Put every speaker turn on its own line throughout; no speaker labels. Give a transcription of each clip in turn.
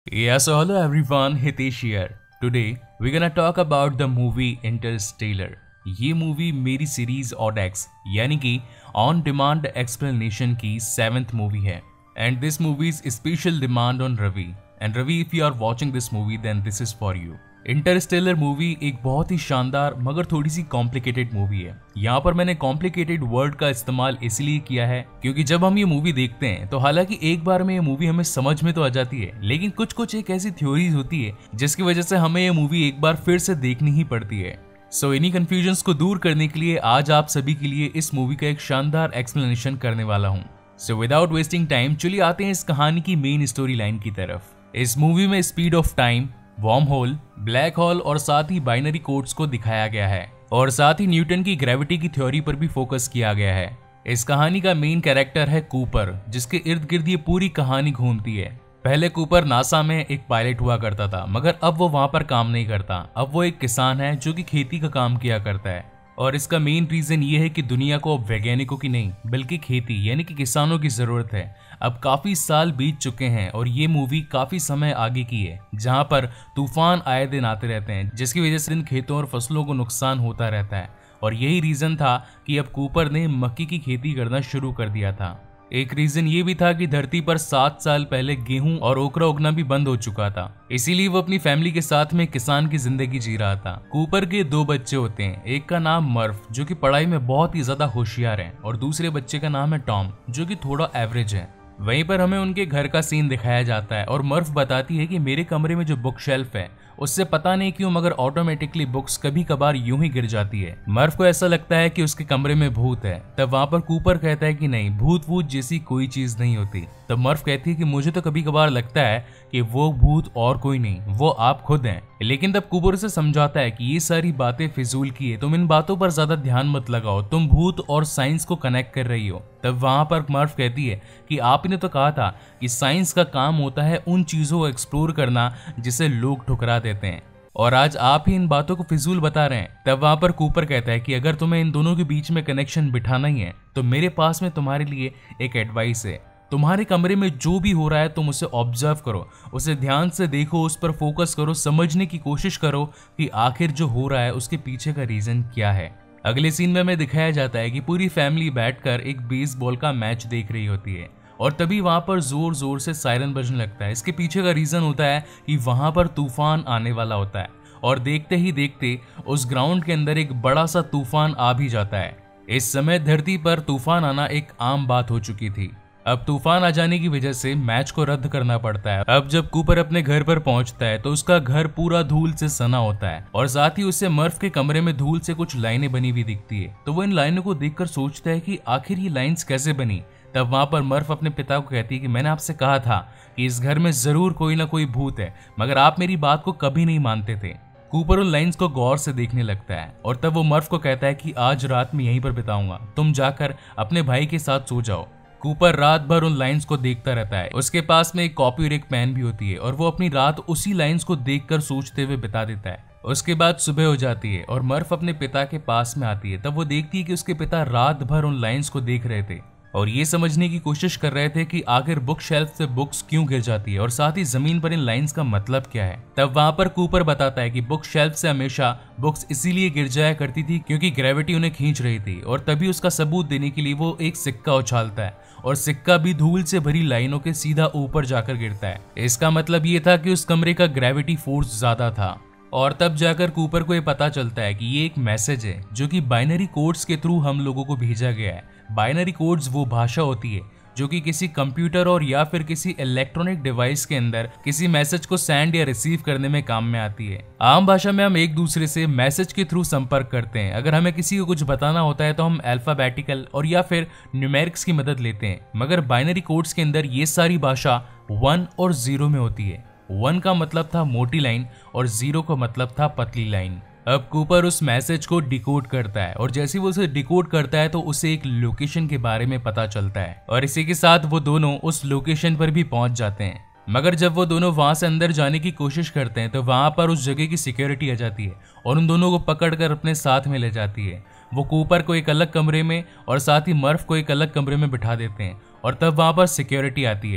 Yeah, so hello everyone, Hitesh here. Today we're gonna talk about the movie Interstellar. ये movie मेरी series ऑडेक्स यानी कि on demand explanation की 7th movie है and this movie is special demand on Ravi and Ravi if you are watching this movie then this is for you. Interstellar movie एक बहुत ही शानदार मगर थोड़ी सी कॉम्प्लिकेटेड मूवी है। यहाँ पर मैंने कॉम्प्लिकेटेड वर्ड का इस्तेमाल इसलिए किया है क्योंकि जब हम ये मूवी देखते हैं तो हालांकि एक बार में ये मूवी हमें समझ में तो आ जाती है, लेकिन कुछ कुछ एक ऐसी थ्योरीज होती है जिसकी वजह से हमें ये मूवी एक बार फिर से देखनी ही पड़ती है। सो इन्हीं कंफ्यूजन्स को दूर करने के लिए आज आप सभी के लिए इस मूवी का एक शानदार एक्सप्लेनेशन करने वाला हूँ। सो विदाउट वेस्टिंग टाइम चलिए आते हैं इस कहानी की मेन स्टोरी लाइन की तरफ। इस मूवी में speed of time, wormhole, black hole और साथ ही बाइनरी कोड्स को दिखाया गया है और साथ ही न्यूटन की ग्रेविटी की थ्योरी पर भी फोकस किया गया है। इस कहानी का मेन कैरेक्टर है कूपर, जिसके इर्द गिर्द ये पूरी कहानी घूमती है। पहले कूपर नासा में एक पायलट हुआ करता था, मगर अब वो वहां पर काम नहीं करता। अब वो एक किसान है जो कि खेती का काम किया करता है और इसका मेन रीजन ये है कि दुनिया को अब वैज्ञानिकों की नहीं बल्कि खेती यानी कि किसानों की जरूरत है। अब काफी साल बीत चुके हैं और ये मूवी काफी समय आगे की है जहां पर तूफान आए दिन आते रहते हैं, जिसकी वजह से इन खेतों और फसलों को नुकसान होता रहता है और यही रीजन था कि अब कूपर ने मक्की की खेती करना शुरू कर दिया था। एक रीजन ये भी था कि धरती पर 7 साल पहले गेहूं और ओकरा उगना भी बंद हो चुका था, इसीलिए वो अपनी फैमिली के साथ में किसान की जिंदगी जी रहा था। कूपर के 2 बच्चे होते हैं, एक का नाम मर्फ जो कि पढ़ाई में बहुत ही ज्यादा होशियार है और दूसरे बच्चे का नाम है टॉम जो कि थोड़ा एवरेज है। वहीं पर हमें उनके घर का सीन दिखाया जाता है और मर्फ बताती है कि मेरे कमरे में जो बुक शेल्फ है उससे पता नहीं क्यों मगर ऑटोमेटिकली बुक्स कभी कभार यूं ही गिर जाती है। मर्फ को ऐसा लगता है कि उसके कमरे में भूत है। तब वहां पर कूपर कहता है कि नहीं, भूत वूत जैसी कोई चीज नहीं होती। तब मर्फ कहती है कि मुझे तो कभी कभार लगता है कि वो भूत और कोई नहीं, वो आप खुद हैं। लेकिन तब कूपर उसे समझाता है कि ये सारी बातें फिजूल की है, तुम इन बातों पर ज्यादा ध्यान मत लगाओ, तुम भूत और साइंस को कनेक्ट कर रही हो। तब वहां पर मर्फ कहती है कि आपने तो कहा था कि साइंस का काम होता है उन चीजों को एक्सप्लोर करना जिसे लोग ठुकरा देते हैं और आज आप ही इन बातों को फिजूल बता रहे हैं। तब वहां पर कूपर कहता है कि अगर तुम्हें इन दोनों के बीच में कनेक्शन बिठाना ही है तो मेरे पास में तुम्हारे लिए एक एडवाइस है। तुम्हारे कमरे में जो भी हो रहा है तुम उसे ऑब्जर्व करो, उसे ध्यान से देखो, उस पर फोकस करो, समझने की कोशिश करो कि आखिर जो हो रहा है उसके पीछे का रीजन क्या है। अगले सीन में हमें दिखाया जाता है कि पूरी फैमिली बैठकर एक बेसबॉल का मैच देख रही होती है और तभी वहां पर जोर जोर से सायरन बजने लगता है। इसके पीछे का रीजन होता है कि वहां पर तूफान आने वाला होता है और देखते ही देखते उस ग्राउंड के अंदर एक बड़ा सा तूफान आ भी जाता है। इस समय धरती पर तूफान आना एक आम बात हो चुकी थी। अब तूफान आ जाने की वजह से मैच को रद्द करना पड़ता है। अब जब कूपर अपने घर पर पहुंचता है तो उसका घर पूरा धूल से सना होता है और साथ ही उसे मर्फ के कमरे में धूल से कुछ लाइनें बनी हुई दिखती है। तो वो इन लाइनों को देखकर सोचता है कि आखिर ये लाइंस कैसे बनी। तब वहां पर मर्फ अपने पिता को कहती है कि मैंने आपसे कहा था कि इस घर में जरूर कोई ना कोई भूत है, मगर आप मेरी बात को कभी नहीं मानते थे। कूपर उन लाइंस को गौर से देखने लगता है और तब वो मर्फ को कहता है कि आज रात में यहीं पर बिताऊंगा, तुम जाकर अपने भाई के साथ सो जाओ। कूपर रात भर उन लाइंस को देखता रहता है। उसके पास में एक कॉपी और एक पेन भी होती है और वो अपनी रात उसी लाइंस को देखकर सोचते हुए बिता देता है। उसके बाद सुबह हो जाती है और मर्फ अपने पिता के पास में आती है। तब वो देखती है कि उसके पिता रात भर उन लाइंस को देख रहे थे और ये समझने की कोशिश कर रहे थे कि आखिर बुक शेल्फ से बुक्स क्यों गिर जाती है और साथ ही जमीन पर इन लाइंस का मतलब क्या है। तब वहां पर कूपर बताता है कि बुक शेल्फ से हमेशा बुक्स इसीलिए गिर जाया करती थी क्योंकि ग्रेविटी उन्हें खींच रही थी और तभी उसका सबूत देने के लिए वो एक सिक्का उछालता है और सिक्का भी धूल से भरी लाइनों के सीधा ऊपर जाकर गिरता है। इसका मतलब ये था कि उस कमरे का ग्रेविटी फोर्स ज्यादा था और तब जाकर कूपर को ये पता चलता है कि ये एक मैसेज है जो कि बाइनरी कोड्स के थ्रू हम लोगों को भेजा गया है। बाइनरी कोड्स वो भाषा होती है जो कि किसी कंप्यूटर और या फिर किसी इलेक्ट्रॉनिक डिवाइस के अंदर किसी मैसेज को सेंड या रिसीव करने में काम में आती है। आम भाषा में हम एक दूसरे से मैसेज के थ्रू संपर्क करते हैं। अगर हमें किसी को कुछ बताना होता है तो हम अल्फाबेटिकल और या फिर न्यूमेरिक्स की मदद लेते हैं, मगर बाइनरी कोड्स के अंदर ये सारी भाषा 1 और 0 में होती है। 1 का मतलब था मोटी लाइन और 0 का मतलब था पतली लाइन। अब कूपर उस मैसेज को डिकोड करता है और जैसे वो उसे डिकोड करता है तो उसे एक लोकेशन के बारे में पता चलता है और इसी के साथ वो दोनों उस लोकेशन पर भी पहुंच जाते हैं। मगर जब वो दोनों वहां से अंदर जाने की कोशिश करते हैं तो वहां पर उस जगह की सिक्योरिटी आ जाती है और उन दोनों को पकड़कर अपने साथ में ले जाती है। वो कूपर को एक अलग कमरे में और साथ ही मर्फ को एक अलग कमरे में बिठा देते हैं और तब वहां पर सिक्योरिटी आती है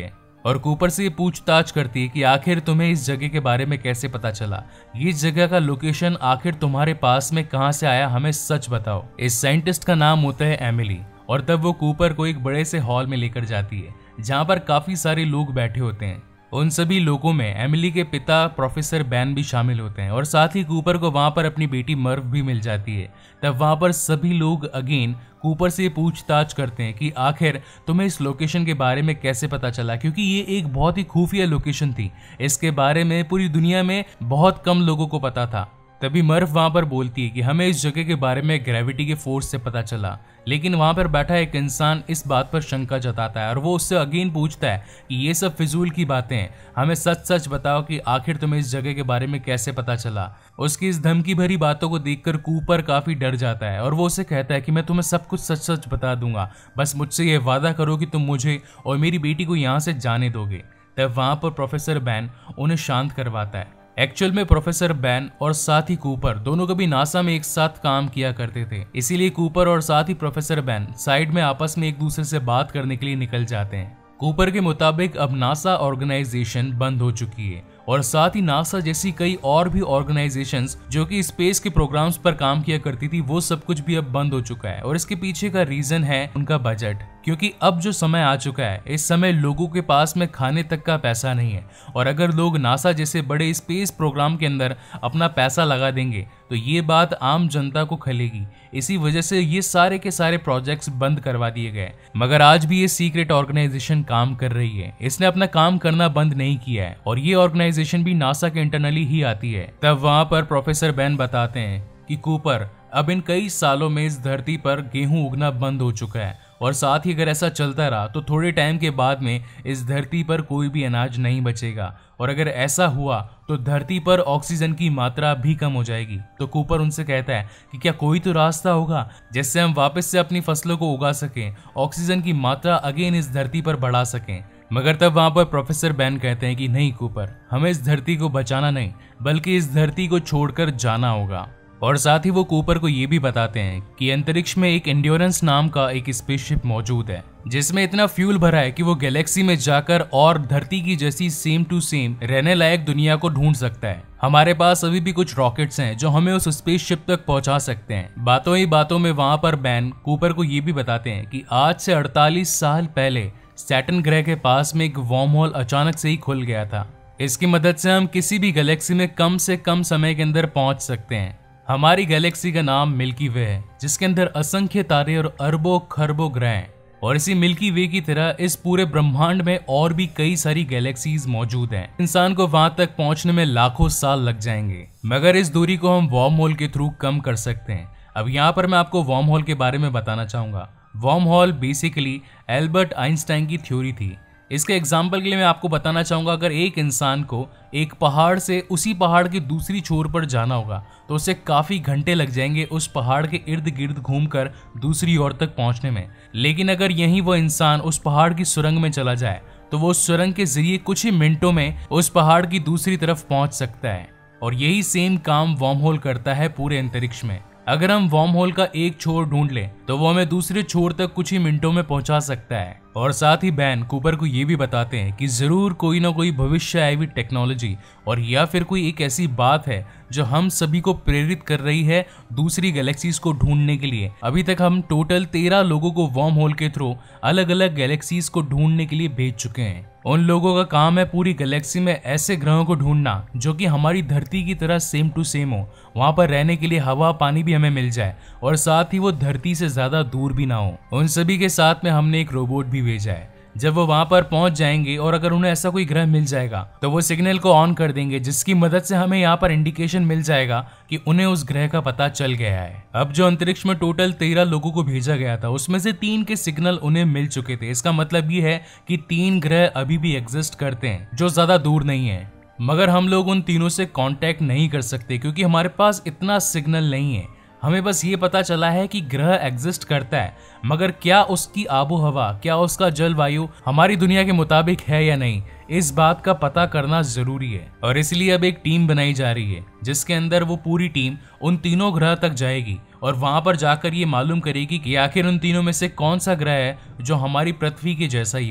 और कूपर से ये पूछताछ करती है कि आखिर तुम्हें इस जगह के बारे में कैसे पता चला, ये जगह का लोकेशन आखिर तुम्हारे पास में कहां से आया, हमें सच बताओ। इस साइंटिस्ट का नाम होता है एमिली, और तब वो कूपर को एक बड़े से हॉल में लेकर जाती है जहां पर काफी सारे लोग बैठे होते हैं। उन सभी लोगों में एमिली के पिता प्रोफेसर बैन भी शामिल होते हैं और साथ ही कूपर को वहां पर अपनी बेटी मर्व भी मिल जाती है। तब वहां पर सभी लोग अगेन कूपर से पूछताछ करते हैं कि आखिर तुम्हें इस लोकेशन के बारे में कैसे पता चला, क्योंकि ये एक बहुत ही खुफिया लोकेशन थी। इसके बारे में पूरी दुनिया में बहुत कम लोगों को पता था। तभी मर्फ वहां पर बोलती है कि हमें इस जगह के बारे में ग्रेविटी के फोर्स से पता चला, लेकिन वहां पर बैठा एक इंसान इस बात पर शंका जताता है और वो उससे अगेन पूछता है कि ये सब फिजूल की बातें हैं, हमें सच सच बताओ कि आखिर तुम्हें इस जगह के बारे में कैसे पता चला। उसकी इस धमकी भरी बातों को देखकर कूपर काफी डर जाता है और वो उसे कहता है कि मैं तुम्हें सब कुछ सच सच बता दूंगा, बस मुझसे ये वादा करो कि तुम मुझे और मेरी बेटी को यहाँ से जाने दोगे। तब वहां पर प्रोफेसर बैन उन्हें शांत करवाता है। एक्चुअल में प्रोफेसर बैन और साथ ही कूपर दोनों कभी नासा में एक साथ काम किया करते थे, इसीलिए कूपर और साथ ही प्रोफेसर बैन साइड में आपस में एक दूसरे से बात करने के लिए निकल जाते हैं। कूपर के मुताबिक अब नासा ऑर्गेनाइजेशन बंद हो चुकी है और साथ ही नासा जैसी कई और भी ऑर्गेनाइजेशंस जो कि स्पेस के प्रोग्राम्स पर काम किया करती थी, वो सब कुछ भी अब बंद हो चुका है। और इसके पीछे का रीजन है उनका बजट, क्योंकि अब जो समय आ चुका है, इस समय लोगों के पास में खाने तक का पैसा नहीं है और अगर लोग नासा जैसे बड़े स्पेस प्रोग्राम के अंदर अपना पैसा लगा देंगे तो ये बात आम जनता को खलेगी। इसी वजह से ये सारे के सारे प्रोजेक्ट्स बंद करवा दिए गए। मगर आज भी ये सीक्रेट ऑर्गेनाइजेशन काम कर रही है, इसने अपना काम करना बंद नहीं किया है और ये ऑर्गेनाइजेशन भी नासा के इंटरनली ही आती है। तब वहां पर प्रोफेसर बैन बताते हैं कि कूपर, अब इन कई सालों में इस धरती पर गेहूं उगना बंद हो चुका है और साथ ही अगर ऐसा चलता रहा तो थोड़े टाइम के बाद में इस धरती पर कोई भी अनाज नहीं बचेगा और अगर ऐसा हुआ तो धरती पर ऑक्सीजन की मात्रा भी कम हो जाएगी। तो कूपर उनसे कहता है कि क्या कोई तो रास्ता होगा जिससे हम वापस से अपनी फसलों को उगा सकें, ऑक्सीजन की मात्रा अगेन इस धरती पर बढ़ा सकें। मगर तब वहां पर प्रोफेसर बैन कहते हैं कि नहीं कूपर, हमें इस धरती को बचाना नहीं बल्कि इस धरती को छोड़कर जाना होगा। और साथ ही वो कूपर को ये भी बताते हैं कि अंतरिक्ष में एक एंड्योरेंस नाम का एक स्पेसशिप मौजूद है जिसमें इतना फ्यूल भरा है कि वो गैलेक्सी में जाकर और धरती की जैसी सेम टू सेम रहने लायक दुनिया को ढूंढ सकता है। हमारे पास अभी भी कुछ रॉकेट्स हैं जो हमें उस स्पेसशिप तक पहुंचा सकते हैं। बातों ही बातों में वहां पर बैन कूपर को ये भी बताते हैं कि आज से 48 साल पहले सैटर्न ग्रह के पास में एक वार्म होल अचानक से ही खुल गया था। इसकी मदद से हम किसी भी गैलेक्सी में कम से कम समय के अंदर पहुंच सकते हैं। हमारी गैलेक्सी का नाम मिल्की वे है जिसके अंदर असंख्य तारे और अरबों खरबों ग्रह हैं और इसी मिल्की वे की तरह इस पूरे ब्रह्मांड में और भी कई सारी गैलेक्सीज मौजूद हैं। इंसान को वहां तक पहुंचने में लाखों साल लग जाएंगे, मगर इस दूरी को हम वार्म होल के थ्रू कम कर सकते हैं। अब यहाँ पर मैं आपको वार्म होल के बारे में बताना चाहूंगा। Wormhole basically Albert Einstein की थ्योरी थी। इसके एग्जाम्पल के लिए मैं आपको बताना चाहूंगा, अगर एक इंसान को एक पहाड़ से उसी पहाड़ की दूसरी छोर पर जाना होगा तो उसे काफी घंटे लग जाएंगे उस पहाड़ के इर्द गिर्द घूमकर दूसरी ओर तक पहुंचने में। लेकिन अगर यही वो इंसान उस पहाड़ की सुरंग में चला जाए तो वो उस सुरंग के जरिए कुछ ही मिनटों में उस पहाड़ की दूसरी तरफ पहुंच सकता है। और यही सेम काम वार्म होल करता है पूरे अंतरिक्ष में। अगर हम वार्म होल का एक छोर ढूंढ लें तो वो हमें दूसरे छोर तक कुछ ही मिनटों में पहुंचा सकता है। और साथ ही बैन कूपर को ये भी बताते हैं कि जरूर कोई ना कोई भविष्य आई हुई टेक्नोलॉजी और या फिर कोई एक ऐसी बात है जो हम सभी को प्रेरित कर रही है दूसरी गैलेक्सीज को ढूंढने के लिए। अभी तक हम टोटल 13 लोगों को वार्म होल के थ्रू अलग अलग गैलेक्सीज को ढूंढने के लिए भेज चुके हैं। उन लोगों का काम है पूरी गैलेक्सी में ऐसे ग्रहों को ढूंढना जो कि हमारी धरती की तरह सेम टू सेम हो, वहां पर रहने के लिए हवा पानी भी हमें मिल जाए और साथ ही वो धरती से ज्यादा दूर भी ना हो। उन सभी के साथ में हमने एक रोबोट भी भेजा है। जब वो वहां पर पहुंच जाएंगे और अगर उन्हें ऐसा कोई ग्रह मिल जाएगा तो वो सिग्नल को ऑन कर देंगे जिसकी मदद से हमें यहाँ पर इंडिकेशन मिल जाएगा कि उन्हें उस ग्रह का पता चल गया है। अब जो अंतरिक्ष में टोटल 13 लोगों को भेजा गया था उसमें से 3 के सिग्नल उन्हें मिल चुके थे। इसका मतलब ये है कि 3 ग्रह अभी भी एग्जिस्ट करते हैं जो ज्यादा दूर नहीं है, मगर हम लोग उन तीनों से कांटेक्ट नहीं कर सकते क्योंकि हमारे पास इतना सिग्नल नहीं है। हमें बस ये पता चला है कि ग्रह एग्जिस्ट करता है, मगर क्या उसकी आबो हवा, क्या उसका जलवायु हमारी दुनिया के मुताबिक है या नहीं, इस बात का पता करना जरूरी है। और इसलिए अब एक टीम बनाई जा रही है जिसके अंदर वो पूरी टीम उन तीनों ग्रह तक जाएगी और वहां पर जाकर ये मालूम करेगी कि आखिर उन तीनों में से कौन सा ग्रह है जो हमारी पृथ्वी के जैसा ही हो।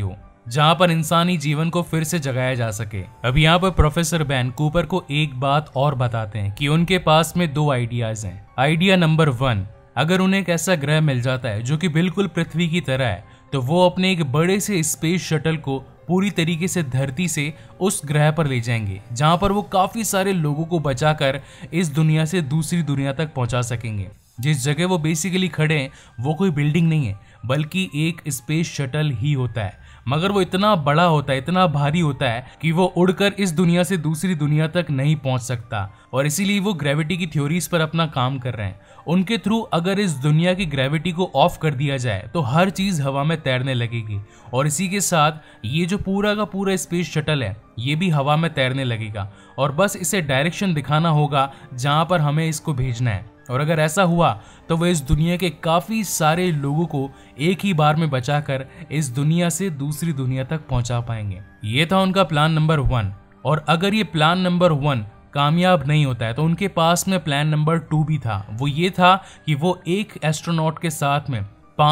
जहां पर इंसानी जीवन को फिर से जगाया जा सके। अब यहाँ पर प्रोफेसर बैन कूपर को एक बात और बताते हैं कि उनके पास में 2 आइडियाज हैं। आइडिया नंबर 1, अगर उन्हें एक ऐसा ग्रह मिल जाता है जो कि बिल्कुल पृथ्वी की तरह है, तो वो अपने एक बड़े से स्पेस शटल को पूरी तरीके से धरती से उस ग्रह पर ले जाएंगे, जहां पर वो काफी सारे लोगों को बचाकर इस दुनिया से दूसरी दुनिया तक पहुंचा सकेंगे। जिस जगह वो बेसिकली खड़े हैं वो कोई बिल्डिंग नहीं है, बल्कि एक स्पेस शटल ही होता है, मगर वो इतना बड़ा होता है, इतना भारी होता है कि वो उड़कर इस दुनिया से दूसरी दुनिया तक नहीं पहुंच सकता, और इसीलिए वो ग्रेविटी की थ्योरीज पर अपना काम कर रहे हैं। उनके थ्रू अगर इस दुनिया की ग्रेविटी को ऑफ कर दिया जाए तो हर चीज हवा में तैरने लगेगी, और इसी के साथ ये जो पूरा का पूरा स्पेस शटल है ये भी हवा में तैरने लगेगा, और बस इसे डायरेक्शन दिखाना होगा जहां पर हमें इसको भेजना है। और अगर ऐसा हुआ तो वह इस दुनिया के काफी सारे लोगों को एक ही बार में बचाकर इस दुनिया से दूसरी दुनिया तक पहुंचा पाएंगे। ये था उनका प्लान नंबर 1। और अगर ये प्लान नंबर 1 कामयाब नहीं होता है तो उनके पास में प्लान नंबर 2 भी था। वो ये था कि वो एक एस्ट्रोनॉट के साथ में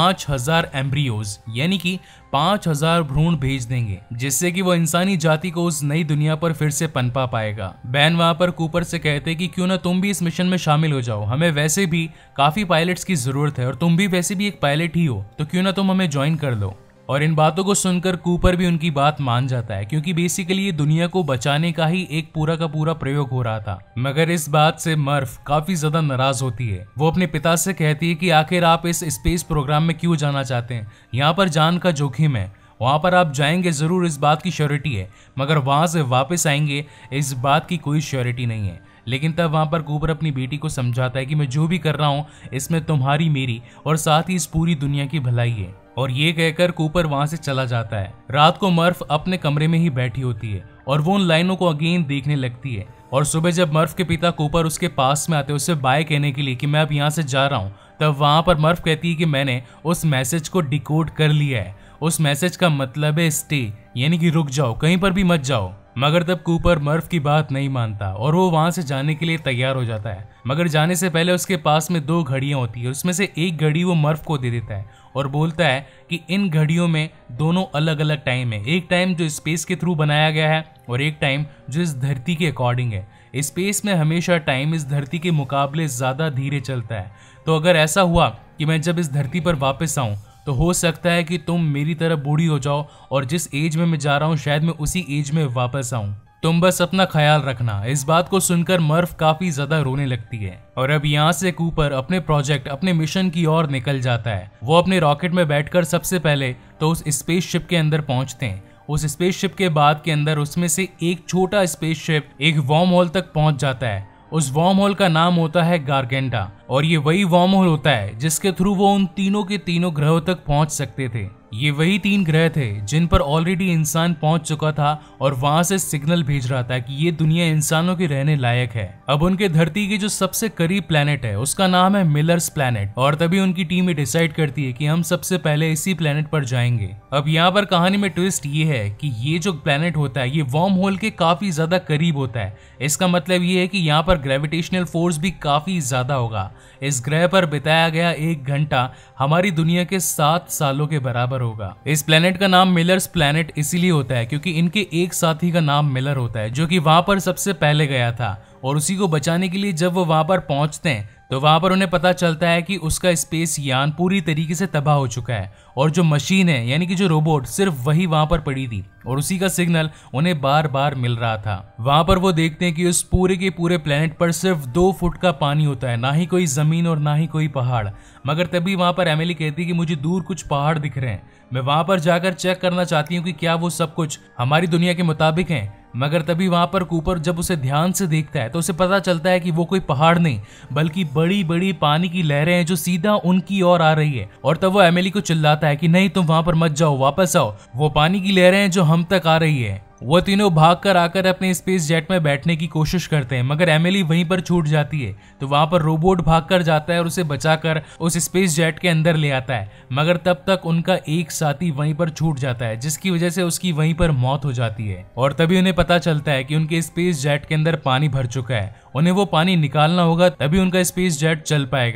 5000 एम्ब्रियोज यानी कि 5000 भ्रूण भेज देंगे, जिससे कि वो इंसानी जाति को उस नई दुनिया पर फिर से पनपा पाएगा। बैन वहां पर कूपर से कहते कि क्यों ना तुम भी इस मिशन में शामिल हो जाओ, हमें वैसे भी काफी पायलट्स की जरूरत है और तुम भी वैसे भी एक पायलट ही हो, तो क्यों ना तुम हमें ज्वाइन कर लो। और इन बातों को सुनकर कूपर भी उनकी बात मान जाता है, क्योंकि बेसिकली ये दुनिया को बचाने का ही एक पूरा का पूरा प्रयोग हो रहा था। मगर इस बात से मर्फ काफी ज्यादा नाराज होती है। वो अपने पिता से कहती है कि आखिर आप इस स्पेस प्रोग्राम में क्यों जाना चाहते हैं, यहाँ पर जान का जोखिम है, वहां पर आप जाएंगे जरूर इस बात की श्योरिटी है, मगर वहां से वापस आएंगे इस बात की कोई श्योरिटी नहीं है। लेकिन तब वहां पर कूपर अपनी बेटी को समझाता है कि मैं जो भी कर रहा हूँ इसमें तुम्हारी, मेरी और साथ ही इस पूरी दुनिया की भलाई है। और ये कहकर कूपर वहां से चला जाता है। रात को मर्फ अपने कमरे में ही बैठी होती है और वो उन लाइनों को अगेन देखने लगती है। और सुबह जब मर्फ के पिता कूपर उसके पास में आते हैं उससे बाय कहने के लिए कि मैं अब यहाँ से जा रहा हूँ, तब वहां पर मर्फ कहती है कि मैंने उस मैसेज को डिकोड कर लिया है। उस मैसेज का मतलब है स्टे, यानी कि रुक जाओ, कहीं पर भी मत जाओ। मगर तब कूपर मर्फ की बात नहीं मानता और वो वहां से जाने के लिए तैयार हो जाता है। मगर जाने से पहले उसके पास में 2 घड़ियां होती है, उसमें से एक घड़ी वो मर्फ को दे देता है और बोलता है कि इन घड़ियों में दोनों अलग अलग टाइम है। एक टाइम जो स्पेस के थ्रू बनाया गया है और एक टाइम जो इस धरती के अकॉर्डिंग है। स्पेस में हमेशा टाइम इस धरती के मुकाबले ज्यादा धीरे चलता है, तो अगर ऐसा हुआ कि मैं जब इस धरती पर वापस आऊं तो हो सकता है कि तुम मेरी तरह बूढ़ी हो जाओ और जिस एज में मैं जा रहा हूँ शायद मैं उसी एज में वापस आऊं। तुम बस अपना ख्याल रखना। इस बात को सुनकर मर्फ काफी ज्यादा रोने लगती है। और अब यहाँ से कूपर अपने प्रोजेक्ट, अपने मिशन की ओर निकल जाता है। वो अपने रॉकेट में बैठकर सबसे पहले तो उस स्पेसशिप के अंदर पहुंचते हैं। उस स्पेसशिप के बाद के अंदर उसमें से एक छोटा स्पेसशिप एक वर्म होल तक पहुंच जाता है। उस वर्म होल का नाम होता है गार्गेंटा, और ये वही वर्म होल होता है जिसके थ्रू वो उन तीनों के तीनों ग्रहों तक पहुंच सकते थे। ये वही 3 ग्रह थे जिन पर ऑलरेडी इंसान पहुंच चुका था और वहां से सिग्नल भेज रहा था कि ये दुनिया इंसानों के रहने लायक है। अब उनके धरती के जो सबसे करीब प्लेनेट है उसका नाम है मिलर्स प्लेनेट, और तभी उनकी टीम डिसाइड करती है कि हम सबसे पहले इसी प्लेनेट पर जाएंगे। अब यहाँ पर कहानी में ट्विस्ट ये है कि ये जो प्लेनेट होता है ये वर्म होल के काफी ज्यादा करीब होता है। इसका मतलब ये है कि यहाँ पर ग्रेविटेशनल फोर्स भी काफी ज्यादा होगा। इस ग्रह पर बिताया गया 1 घंटा हमारी दुनिया के 7 सालों के बराबर होगा। इस प्लेनेट का नाम मिलर्स प्लेनेट इसीलिए होता है क्योंकि इनके एक साथी का नाम मिलर होता है, जो कि वहां पर सबसे पहले गया था, और उसी को बचाने के लिए जब वो वहां पर पहुंचते हैं तो वहां पर उन्हें पता चलता है कि उसका स्पेस यान पूरी तरीके से तबाह हो चुका है और जो मशीन है यानी कि जो रोबोट सिर्फ वही वहां पर पड़ी थी और उसी का सिग्नल उन्हें बार बार मिल रहा था। वहां पर वो देखते हैं कि उस पूरे के पूरे प्लेनेट पर सिर्फ 2 फुट का पानी होता है, ना ही कोई जमीन और ना ही कोई पहाड़। मगर तभी वहां पर एमिली कहती है कि मुझे दूर कुछ पहाड़ दिख रहे हैं, मैं वहां पर जाकर चेक करना चाहती हूँ कि क्या वो सब कुछ हमारी दुनिया के मुताबिक है। मगर तभी वहां पर कूपर जब उसे ध्यान से देखता है तो उसे पता चलता है कि वो कोई पहाड़ नहीं बल्कि बड़ी बड़ी पानी की लहरें हैं जो सीधा उनकी ओर आ रही है। और तब वो एमिली को चिल्लाता है कि नहीं, तुम वहां पर मत जाओ, वापस आओ, वो पानी की लहरें हैं जो हम तक आ रही है। वो तीनों भागकर आकर अपने स्पेस जेट में बैठने की कोशिश करते हैं, मगर एमिली वहीं पर छूट जाती है। तो वहां पर रोबोट भागकर जाता है और उसे बचाकर उस स्पेस जेट के अंदर ले आता है, मगर तब तक उनका एक साथी वहीं पर छूट जाता है, जिसकी वजह से उसकी वहीं पर मौत हो जाती है। और तभी उन्हें पता चलता है कि उनके स्पेस जेट के अंदर पानी भर चुका है, उन्हें वो पानी निकालना होगा, तभी उनका स्पेस जेट चल पाएगा।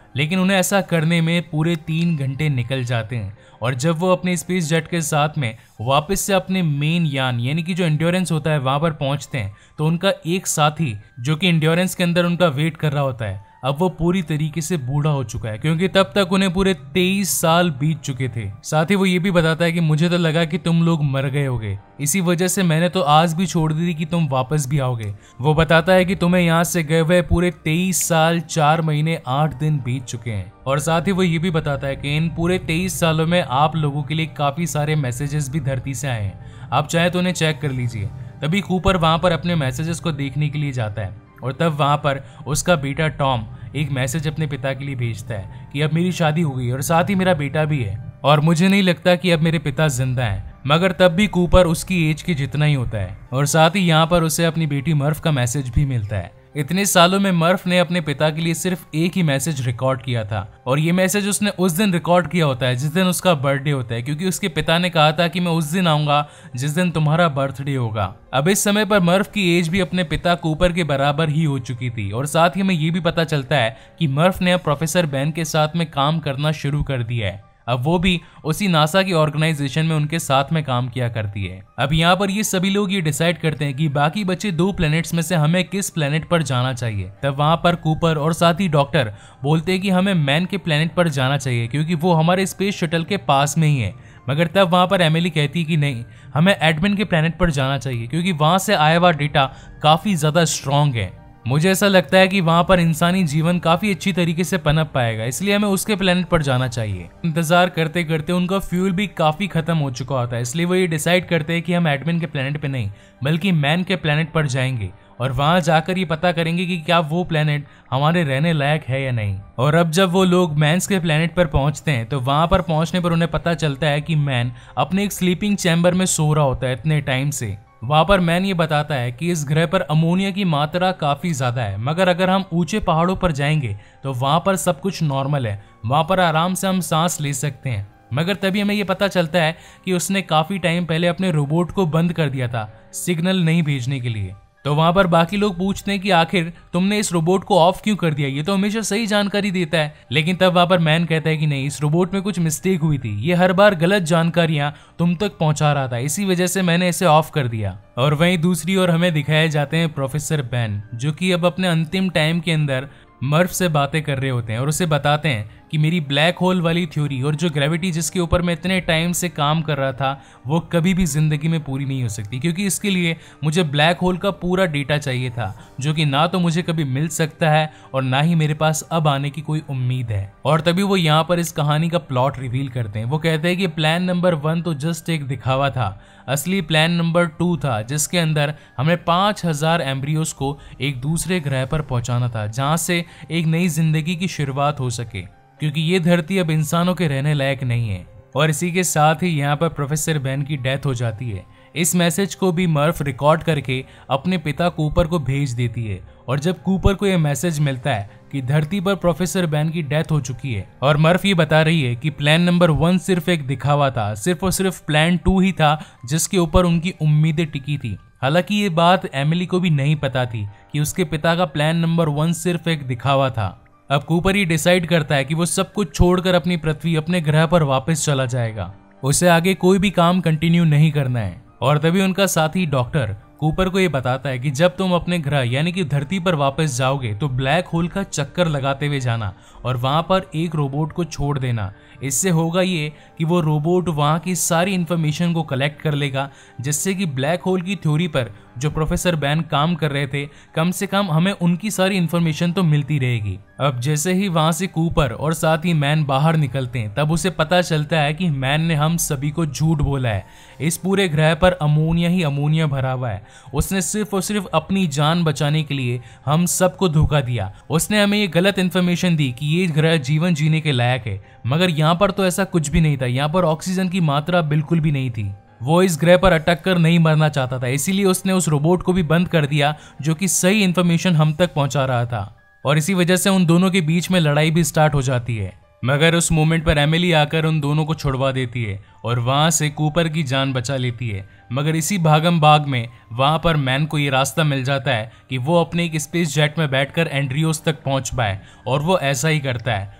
लेकिन उन्हें ऐसा करने में पूरे 3 घंटे निकल जाते हैं। और जब वो अपने स्पेस जेट के साथ में वापस से अपने मेन यान यानी कि जो एंड्योरेंस होता है वहां पर पहुंचते हैं, तो उनका एक साथी जो कि एंड्योरेंस के अंदर उनका वेट कर रहा होता है, अब वो पूरी तरीके से बूढ़ा हो चुका है, क्योंकि तब तक उन्हें पूरे 23 साल बीत चुके थे। साथ ही वो ये भी बताता है कि मुझे तो लगा कि तुम लोग मर गए होगे, इसी वजह से मैंने तो आज भी छोड़ दी थी कि तुम वापस भी आओगे। वो बताता है कि तुम्हें यहाँ से गए हुए पूरे 23 साल 4 महीने 8 दिन बीत चुके हैं। और साथ ही वो ये भी बताता है कि इन पूरे 23 सालों में आप लोगों के लिए काफी सारे मैसेजेस भी धरती से आए हैं, आप चाहे तो उन्हें चेक कर लीजिए। तभी कूपर वहां पर अपने मैसेजेस को देखने के लिए जाता है और तब वहां पर उसका बेटा टॉम एक मैसेज अपने पिता के लिए भेजता है कि अब मेरी शादी हो गई और साथ ही मेरा बेटा भी है और मुझे नहीं लगता कि अब मेरे पिता जिंदा हैं। मगर तब भी कूपर उसकी एज के जितना ही होता है और साथ ही यहाँ पर उसे अपनी बेटी मर्फ का मैसेज भी मिलता है। इतने सालों में मर्फ ने अपने पिता के लिए सिर्फ एक ही मैसेज रिकॉर्ड किया था और ये मैसेज उसने उस दिन रिकॉर्ड किया होता है जिस दिन उसका बर्थडे होता है, क्योंकि उसके पिता ने कहा था कि मैं उस दिन आऊंगा जिस दिन तुम्हारा बर्थडे होगा। अब इस समय पर मर्फ की एज भी अपने पिता कूपर के बराबर ही हो चुकी थी और साथ ही हमें ये भी पता चलता है कि मर्फ ने अब प्रोफेसर बेन के साथ में काम करना शुरू कर दिया है। अब वो भी उसी नासा की ऑर्गेनाइजेशन में उनके साथ में काम किया करती है। अब यहाँ पर ये सभी लोग ये डिसाइड करते हैं कि बाकी बचे 2 प्लैनेट्स में से हमें किस प्लैनेट पर जाना चाहिए। तब वहां पर कूपर और साथ ही डॉक्टर बोलते हैं कि हमें मैन के प्लैनेट पर जाना चाहिए क्योंकि वो हमारे स्पेस शटल के पास में ही है। मगर तब वहां पर एमिली कहती है कि नहीं, हमें एडमिन के प्लैनेट पर जाना चाहिए क्योंकि वहां से आया हुआ डेटा काफी ज्यादा स्ट्रांग है। मुझे ऐसा लगता है कि वहां पर इंसानी जीवन काफी अच्छी तरीके से पनप पाएगा, इसलिए हमें उसके प्लेनेट पर जाना चाहिए। इंतजार करते करते उनका फ्यूल भी काफी खत्म हो चुका होता है, इसलिए वो ये डिसाइड करते हैं कि हम एडमिन के प्लेनेट पे नहीं बल्कि मैन के प्लेनेट पर जाएंगे और वहां जाकर ये पता करेंगे कि क्या वो प्लेनेट हमारे रहने लायक है या नहीं। और अब जब वो लोग मैन्स के प्लेनेट पर पहुंचते हैं तो वहां पर पहुंचने पर उन्हें पता चलता है कि मैन अपने एक स्लीपिंग चैम्बर में सो रहा होता है इतने टाइम से। वहां पर मैन ये बताता है कि इस ग्रह पर अमोनिया की मात्रा काफी ज्यादा है, मगर अगर हम ऊंचे पहाड़ों पर जाएंगे तो वहां पर सब कुछ नॉर्मल है, वहां पर आराम से हम सांस ले सकते हैं। मगर तभी हमें ये पता चलता है कि उसने काफी टाइम पहले अपने रोबोट को बंद कर दिया था सिग्नल नहीं भेजने के लिए। तो वहां पर बाकी लोग पूछते हैं कि आखिर तुमने इस रोबोट को ऑफ क्यों कर दिया, ये तो हमेशा सही जानकारी देता है। लेकिन तब वहां पर मैन कहता है कि नहीं, इस रोबोट में कुछ मिस्टेक हुई थी, ये हर बार गलत जानकारियां तुम तक पहुंचा रहा था, इसी वजह से मैंने इसे ऑफ कर दिया। और वहीं दूसरी ओर हमें दिखाए जाते हैं प्रोफेसर बेन, जो कि अब अपने अंतिम टाइम के अंदर मर्फ से बातें कर रहे होते हैं और उसे बताते हैं कि मेरी ब्लैक होल वाली थ्योरी और जो ग्रेविटी जिसके ऊपर मैं इतने टाइम से काम कर रहा था वो कभी भी जिंदगी में पूरी नहीं हो सकती, क्योंकि इसके लिए मुझे ब्लैक होल का पूरा डेटा चाहिए था जो कि ना तो मुझे कभी मिल सकता है और ना ही मेरे पास अब आने की कोई उम्मीद है। और तभी वो यहाँ पर इस कहानी का प्लॉट रिवील करते हैं। वो कहते हैं कि प्लान नंबर 1 तो जस्ट एक दिखावा था, असली प्लान नंबर 2 था जिसके अंदर हमें 5000 एम्ब्रियोस को एक दूसरे ग्रह पर पहुंचाना था जहां से एक नई जिंदगी की शुरुआत हो सके, क्योंकि ये धरती अब इंसानों के रहने लायक नहीं है। और इसी के साथ ही यहाँ पर प्रोफेसर बेन की डेथ हो जाती है। इस मैसेज को भी मर्फ रिकॉर्ड करके अपने पिता कूपर को भेज देती है और जब कूपर को यह मैसेज मिलता है कि धरती पर प्रोफेसर बेन की डेथ हो चुकी है और मर्फ ये बता रही है कि प्लान नंबर 1 सिर्फ एक दिखावा था, सिर्फ और सिर्फ प्लान 2 ही था जिसके ऊपर उनकी उम्मीदें टिकी थी। हालांकि ये बात एमिली को भी नहीं पता थी कि उसके पिता का प्लान नंबर 1 सिर्फ एक दिखावा था। अब कूपर ही डिसाइड करता है कि वो सब कुछ छोड़कर अपनी पृथ्वी अपने ग्रह पर वापस चला जाएगा, उसे आगे कोई भी काम कंटिन्यू नहीं करना है। और तभी उनका साथी डॉक्टर कूपर को ये बताता है कि जब तुम अपने ग्रह यानी कि धरती पर वापस जाओगे तो ब्लैक होल का चक्कर लगाते हुए जाना और वहां पर एक रोबोट को छोड़ देना। इससे होगा ये कि वो रोबोट वहां की सारी इंफॉर्मेशन को कलेक्ट कर लेगा, जिससे कि ब्लैक होल की थ्योरी पर जो प्रोफेसर बेन काम कर रहे थे कम से कम हमें उनकी सारी इंफॉर्मेशन तो मिलती रहेगी। अब जैसे ही वहां से कूपर और साथ ही मैन बाहर निकलते हैं तब उसे पता चलता है कि मैन ने हम सभी को झूठ बोला है। इस पूरे ग्रह पर अमोनिया ही अमोनिया भरा हुआ है। उसने सिर्फ और सिर्फ अपनी जान बचाने के लिए हम सबको धोखा दिया। उसने हमें ये गलत इन्फॉर्मेशन दी कि ये ग्रह जीवन जीने के लायक है, मगर यहाँ पर तो ऐसा कुछ भी नहीं था। यहाँ पर ऑक्सीजन की मात्रा बिल्कुल भी नहीं थी। वो इस ग्रह पर अटक कर नहीं मरना चाहता था, इसीलिए उसने उस रोबोट को भी बंद कर दिया जो कि सही इन्फॉर्मेशन हम तक पहुंचा रहा था। और इसी वजह से उन दोनों के बीच में लड़ाई भी स्टार्ट हो जाती है। मगर उस मोमेंट पर एमिली आकर उन दोनों को छुड़वा देती है और वहां से कूपर की जान बचा लेती है। मगर इसी भागम भाग में वहां पर मैन को ये रास्ता मिल जाता है कि वो अपने एक स्पेस जेट में बैठकर एंड्रियोस तक पहुंच पाए, और वो ऐसा ही करता है।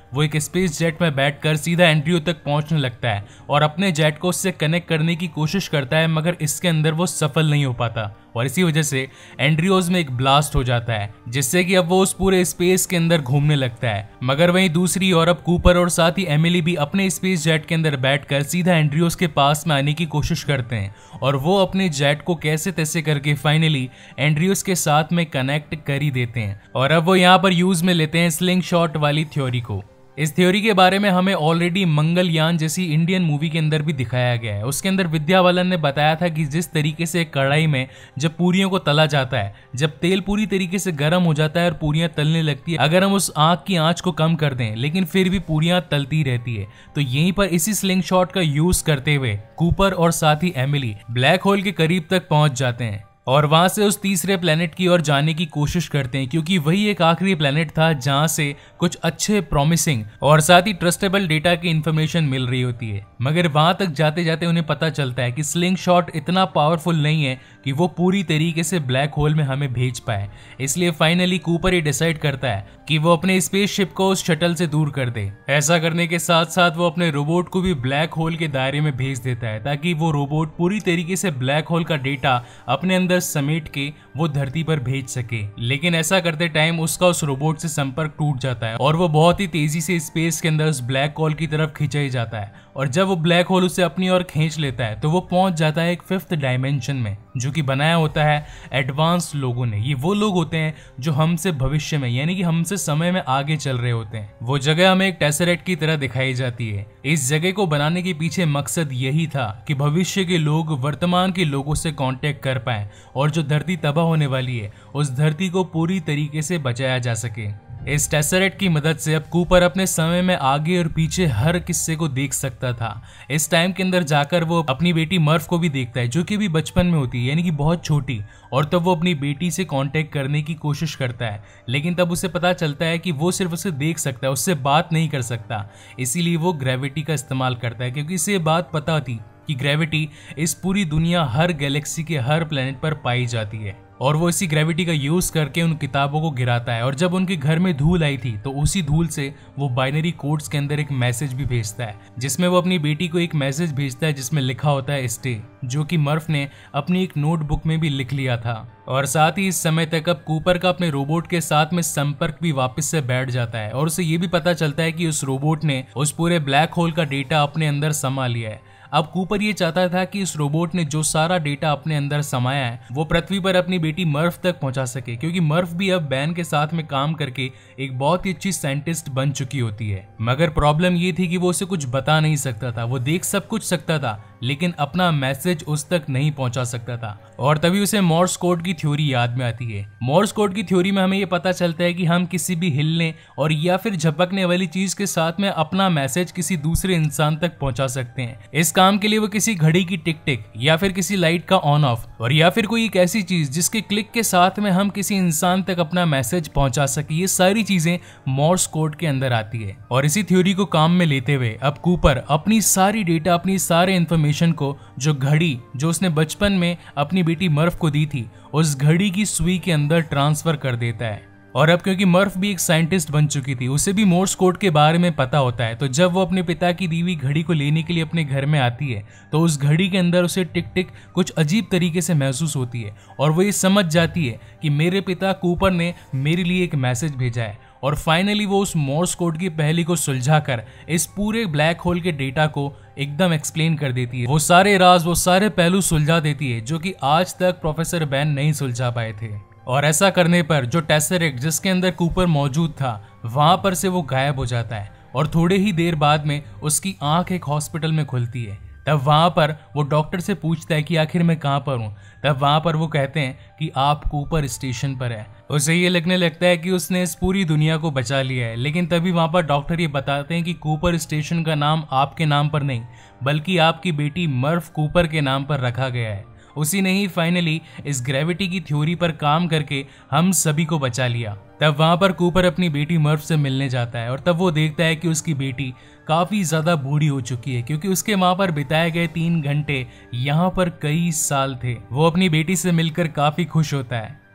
वो एक स्पेस जेट में बैठकर सीधा एंड्रियो तक पहुंचने लगता है और अपने जेट को उससे कनेक्ट करने की कोशिश करता है, मगर इसके अंदर वो सफल नहीं हो पाता और इसी वजह से एंड्रियोज में एक ब्लास्ट हो जाता है, जिससे कि अब वो उस पूरे स्पेस के अंदर घूमने लगता है। मगर वहीं दूसरी ओर अब कूपर और साथ ही एमिली भी अपने स्पेस जेट के अंदर बैठकर सीधा एंड्रियोज के पास में आने की कोशिश करते हैं और वो अपने जेट को कैसे तैसे करके फाइनली एंड्रियोज के साथ में कनेक्ट कर ही देते हैं। और अब वो यहाँ पर यूज में लेते हैं स्लिंग शॉट वाली थ्योरी को। इस थ्योरी के बारे में हमें ऑलरेडी मंगलयान जैसी इंडियन मूवी के अंदर भी दिखाया गया है। उसके अंदर विद्या बालन ने बताया था कि जिस तरीके से कढ़ाई में जब पूरियों को तला जाता है, जब तेल पूरी तरीके से गर्म हो जाता है और पूरियां तलने लगती है, अगर हम उस आग की आंच को कम कर दें लेकिन फिर भी पूरियां तलती रहती है। तो यहीं पर इसी स्लिंग शॉट का यूज करते हुए कूपर और साथ ही एमिली ब्लैक होल के करीब तक पहुंच जाते हैं और वहां से उस तीसरे प्लेनेट की ओर जाने की कोशिश करते हैं, क्योंकि वही एक आखिरी प्लेनेट था जहां से कुछ अच्छे प्रॉमिसिंग और साथ ही ट्रस्टेबल डेटा की इंफॉर्मेशन मिल रही होती है। मगर वहां तक जाते जाते उन्हें पता चलता है कि स्लिंग शॉट इतना पावरफुल नहीं है कि वो पूरी तरीके से ब्लैक होल में हमें भेज पाए। इसलिए फाइनली कूपर ये डिसाइड करता है कि वो अपने स्पेसशिप को उस शटल से दूर कर दे। ऐसा करने के साथ साथ वो अपने रोबोट को भी ब्लैक होल के दायरे में भेज देता है, ताकि वो रोबोट पूरी तरीके से ब्लैक होल का डेटा अपने अंदर समेट के वो धरती पर भेज सके। लेकिन ऐसा करते टाइम उसका उस रोबोट से संपर्क टूट जाता है और वो बहुत ही तेजी से स्पेस के अंदर उस ब्लैक होल की तरफ खींचा ही जाता है। और जब वो ब्लैक होल उसे अपनी ओर खींच लेता है तो वो पहुंच जाता है एक 5th डायमेंशन में, जो कि बनाया होता है एडवांस लोगों ने। ये वो लोग होते हैं जो हमसे भविष्य में यानी कि हमसे समय में आगे चल रहे होते हैं। वो जगह हमें एक टेसरेट की तरह दिखाई जाती है। इस जगह को बनाने के पीछे मकसद यही था कि भविष्य के लोग वर्तमान के लोगों से कांटेक्ट कर पाएं और जो धरती तबाह होने वाली है उस धरती को पूरी तरीके से बचाया जा सके। इस टेसरेट की मदद से अब कूपर अपने समय में आगे और पीछे हर किस्से को देख सकता था। इस टाइम के अंदर जाकर वो अपनी बेटी मर्फ को भी देखता है, जो कि अभी बचपन में होती है यानी कि बहुत छोटी, और तब वो अपनी बेटी से कांटेक्ट करने की कोशिश करता है। लेकिन तब उसे पता चलता है कि वो सिर्फ उसे देख सकता है, उससे बात नहीं कर सकता। इसीलिए वो ग्रेविटी का इस्तेमाल करता है, क्योंकि इसे बात पता थी कि ग्रेविटी इस पूरी दुनिया हर गैलेक्सी के हर प्लेनेट पर पाई जाती है। और वो इसी ग्रेविटी का यूज करके उन किताबों को गिराता है। और जब उनके घर में धूल आई थी तो उसी धूल से वो बाइनरी कोड्स के अंदर एक मैसेज भी भेजता है, जिसमें वो अपनी बेटी को एक मैसेज भेजता है जिसमें लिखा होता है स्टे, जो कि मर्फ ने अपनी एक नोटबुक में भी लिख लिया था। और साथ ही इस समय तक अब कूपर का अपने रोबोट के साथ में संपर्क भी वापस से बैठ जाता है और उसे ये भी पता चलता है कि उस रोबोट ने उस पूरे ब्लैक होल का डेटा अपने अंदर समा लिया है। अब कूपर ये चाहता था कि इस रोबोट ने जो सारा डेटा अपने अंदर समाया है वो पृथ्वी पर अपनी बेटी मर्फ तक पहुंचा सके, क्योंकि मर्फ भी अब बैन के साथ में काम करके एक बहुत ही अच्छी साइंटिस्ट बन चुकी होती है। मगर प्रॉब्लम ये थी कि वो उसे कुछ बता नहीं सकता था। वो देख सब कुछ सकता था लेकिन अपना मैसेज उस तक नहीं पहुंचा सकता था। और तभी उसे मोर्स कोड की थ्योरी याद में आती है। मोर्स कोड की थ्योरी में हमें ये पता चलता है कि हम किसी भी हिलने और या फिर झपकने वाली चीज के साथ में अपना मैसेज किसी दूसरे इंसान तक पहुंचा सकते हैं। इस काम के लिए वो किसी घड़ी की टिक टिक या फिर किसी लाइट का ऑन ऑफ और या फिर कोई एक ऐसी चीज जिसके क्लिक के साथ में हम किसी इंसान तक अपना मैसेज पहुंचा सके, ये सारी चीजें मोर्स कोड के अंदर आती है। और इसी थ्योरी को काम में लेते हुए अब कूपर अपनी सारी डेटा, अपनी सारे इंफॉर्मेशन को जो घड़ी जो उसने बचपन में अपनी बेटी मर्फ को दी थी उस घड़ी की सुई के अंदर ट्रांसफर कर देता है। और अब क्योंकि मर्फ भी एक साइंटिस्ट बन चुकी थी, उसे भी मोर्स कोड के बारे में पता होता है। तो जब वो अपने पिता की दी हुई घड़ी को लेने के लिए अपने घर में आती है तो उस घड़ी के अंदर उसे टिक टिक कुछ अजीब तरीके से महसूस होती है और वो ये समझ जाती है कि मेरे पिता कूपर ने मेरे लिए एक मैसेज भेजा है। और फाइनली वो उस मोर्स कोड की पहेली को सुलझाकर इस पूरे ब्लैक होल के डेटा को एकदम एक्सप्लेन कर देती है। वो सारे राज, वो सारे पहलू सुलझा देती है जो कि आज तक प्रोफेसर बैन नहीं सुलझा पाए थे। और ऐसा करने पर जो टेसरेक्ट जिसके अंदर कूपर मौजूद था वहां पर से वो गायब हो जाता है और थोड़े ही देर बाद में उसकी आंख एक हॉस्पिटल में खुलती है। तब वहां पर वो डॉक्टर से पूछता है कि आखिर मैं कहाँ पर हूँ। तब वहां पर वो कहते हैं कि आप कूपर स्टेशन पर है। उसे ये लगने लगता है कि उसने इस पूरी दुनिया को बचा लिया है। लेकिन तभी वहां पर डॉक्टर ये बताते हैं कि कूपर स्टेशन का नाम आपके नाम पर नहीं बल्कि आपकी बेटी मर्फ कूपर के नाम पर रखा गया है। उसी ने ही फाइनली इस ग्रेविटी की थ्योरी पर काम करके हम सभी को बचा लिया। तब वहां पर कूपर अपनी बेटी मर्फ से मिलने जाता है और तब वो देखता है कि उसकी बेटी काफी ज्यादा बूढ़ी हो चुकी है, क्योंकि उसके वहां पर बिताए गए 3 घंटे यहाँ पर कई साल थे। वो अपनी बेटी से मिलकर काफी खुश होता है।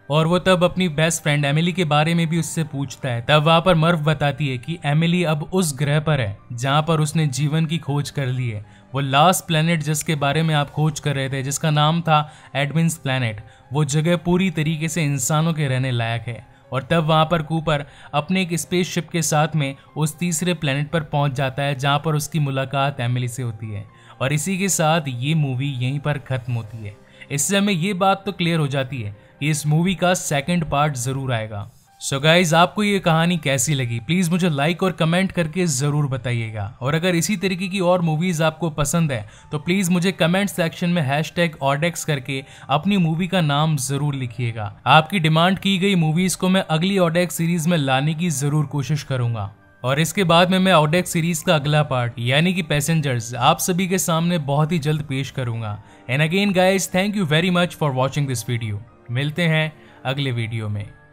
और वो तब अपनी बेस्ट फ्रेंड एमिली के बारे में भी उससे पूछता है। तब वहां पर मर्व बताती है कि एमिली अब उस ग्रह पर है जहां पर उसने जीवन की खोज कर ली है। वो लास्ट प्लेनेट जिसके बारे में आप खोज कर रहे थे, जिसका नाम था एडमिन्स प्लेनेट, वो जगह पूरी तरीके से इंसानों के रहने लायक है। और तब वहां पर कूपर अपने एक स्पेसशिप के साथ में उस तीसरे प्लेनेट पर पहुंच जाता है जहां पर उसकी मुलाकात एमिली से होती है। और इसी के साथ ये मूवी यहीं पर खत्म होती है। इससे हमें ये बात तो क्लियर हो जाती है कि इस मूवी का सेकंड पार्ट जरूर आएगा। सो गाइज, आपको ये कहानी कैसी लगी प्लीज मुझे लाइक और कमेंट करके जरूर बताइएगा। और अगर इसी तरीके की और मूवीज आपको पसंद है तो प्लीज मुझे कमेंट सेक्शन में #ऑडेक्स करके अपनी मूवी का नाम जरूर लिखिएगा। आपकी डिमांड की गई मूवीज को मैं अगली ऑडेक्स सीरीज में लाने की जरूर कोशिश करूंगा। और इसके बाद में मैं ऑडेक्स सीरीज का अगला पार्ट यानी कि पैसेंजर्स आप सभी के सामने बहुत ही जल्द पेश करूंगा। And again guys, thank you very much for watching this video. मिलते हैं अगले वीडियो में।